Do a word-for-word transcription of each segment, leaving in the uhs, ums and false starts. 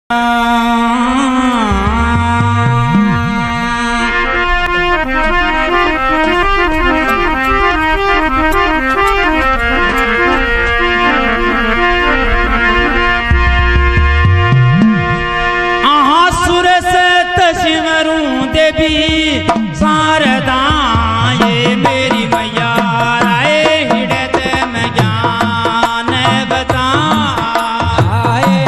शारदा ये मेरी मैया राय हिड़त में ज्ञान बताए।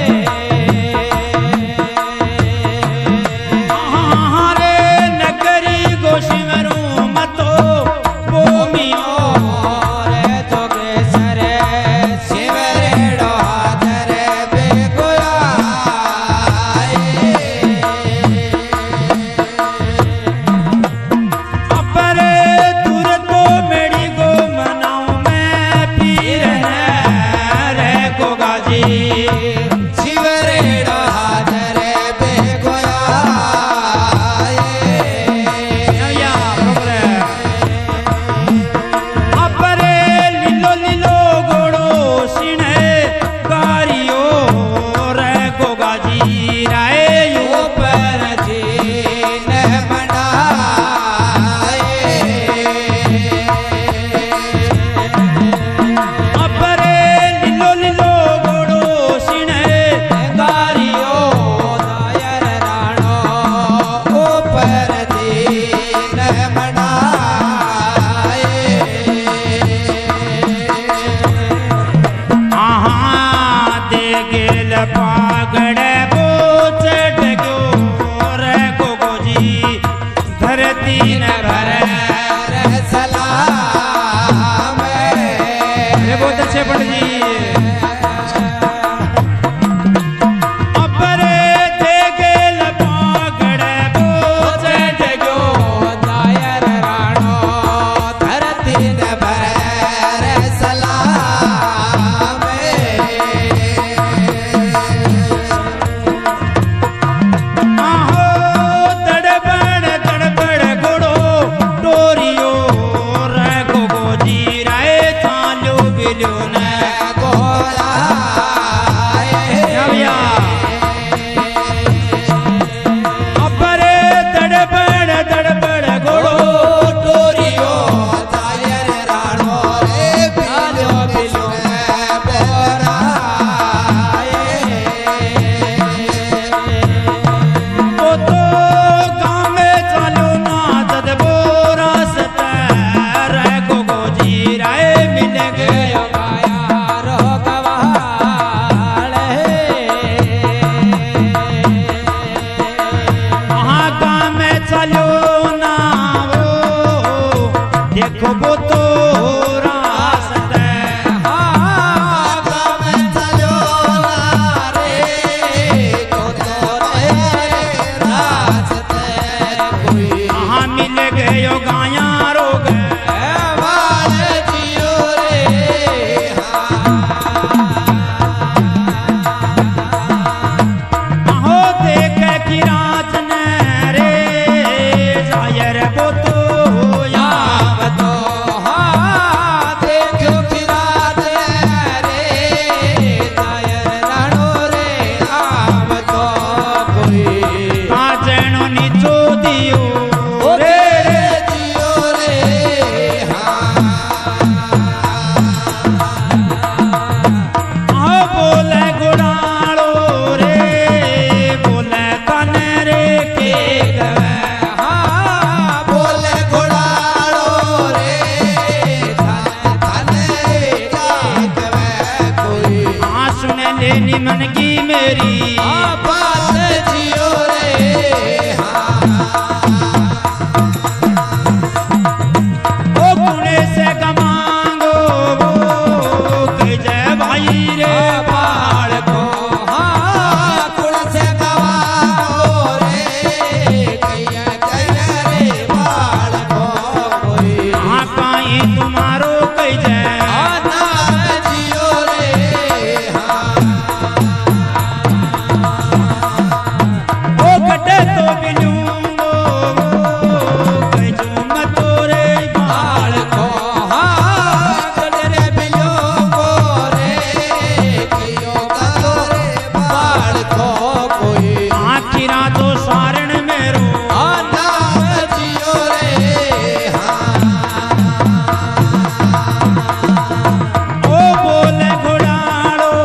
हमारे नगरी गोशिमरू मतो भूमियो मन की मेरी बात जियो रे। ओ कुणे से कमांगो वो के जय भाई रे बाल को। हाँ कुणे से कमांगो रे कैया कैया रे बाल को। कोई हाँ काई तुम्हारो कई जय तो थो कोई आखिरा तो सारण मेरो नाम जियो रे हाँ ओ बोले घोड़ाड़ो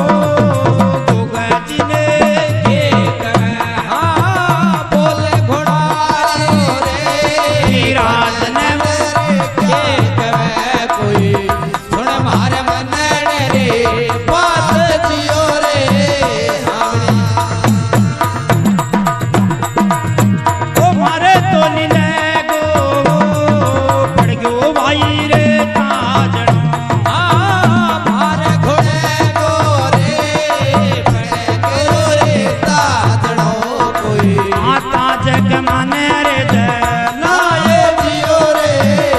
गोगज ने के कहे हाँ बोले घोड़ाड़ो रे रात ने के कहे कोई सुन मारे मन रे बात जियो रे ओ मारे तो नीले गो पड़ गयो भाई रे ताजड़ो मारे घोड़े गोरे पड़े गोरे ताजड़ो कोई आता जग माने रे जय नाये जियो रे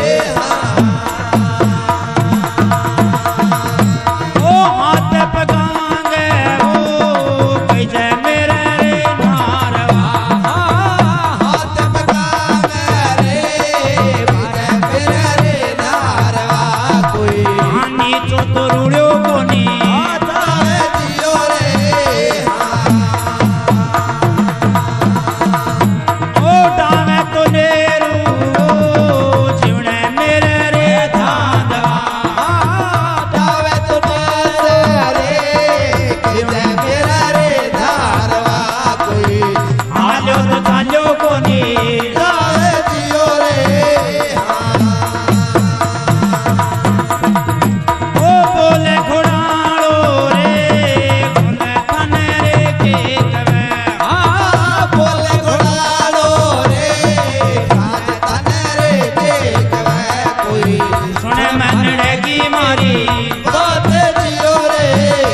ओ हाथ पगांगे ओ कई जय मेरे रे नारवा हाथ पकावे रे बिजे मेरे रे नारवा कोई आनी चो तो रुड़ियो कोनी नाये जियो रे ओ डावे तो नेरू जीवने मेरे रे धांधवा दावे तो रे बिजे मेरे रे धारवा कोई आलो तो चालो कोनी नाये जियो रे ओ बोले घोड़ाड़ो रे कोने थाने रे के कवे बोले घोड़ाड़ो रे खान तने रे देखवे कोई सुने मनड़े की मारी बात जियो रे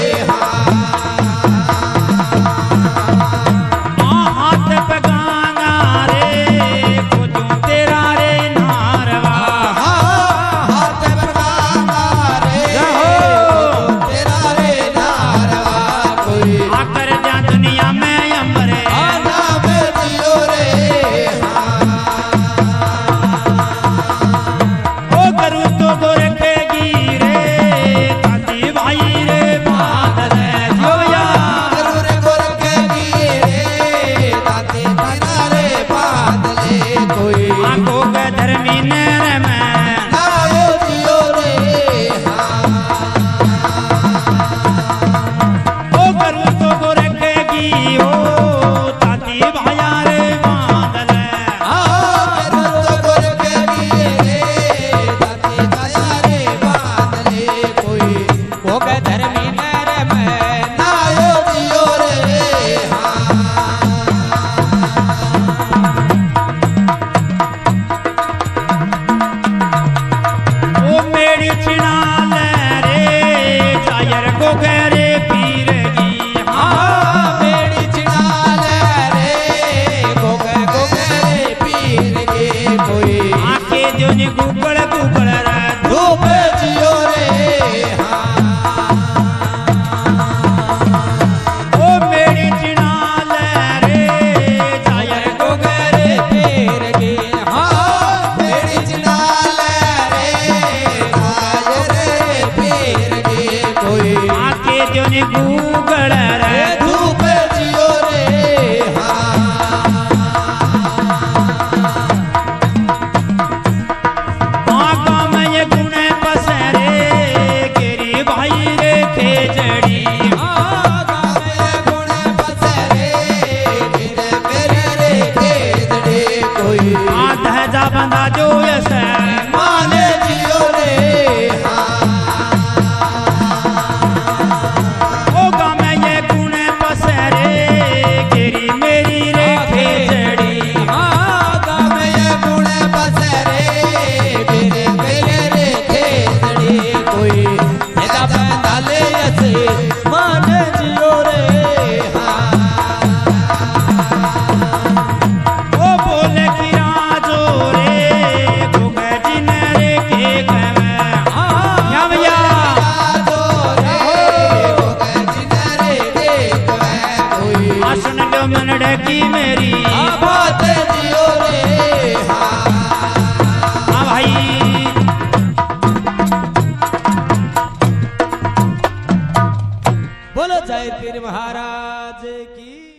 आ हाथ पगांगा रे कुदू तेरा रे नारवा हाथ पकाना रे तेरा रे नारवा कोई आकर जा दुनिया में अंबरे नाम जियो रे ओ करू तो गोरखेगी रे ताती भाई रे बादल जो या जरूर गोरखे रे दाते तेरा रे बादले कोई आंखो के धर्मी नर में नाये जियो रे ओ करू तो गोरखेगी ओ ताती भाया रे बादल तो गोरखे रे दाते दया रे बादले कोई भोग धर्मी नर में नाये जियो रे ओ मेरी चिनाल रे जायर गोगरे पीर जी बेड़ी चिड़ाल रे गोगे गोगे रे पीर के कोई आके जो नी गुगड़ गुगड़ रे धूप जियो रे ओ मेरी चिनाल रे जायर गोगरे पीर जी बेड़ी चिड़ाल रे राज रे पीर के कोई आके जो नी गुगड़ रे धूप जियो रे आका में ये गुणे पसरे गिरी भाई रे खेजड़ी गुण बसरे मेरे मेरे रे खेदड़े कोई आधा जा बंदा जो यस माने जियो रे ओ गा में ये गुणे पसरे गिरी मेरी रे खेजड़ी गावे गुण बसरे मेरे मेरे रे खेदड़े कोई एदा बंदाले यसे माने जियो रे ओ बोले कि राजो रे की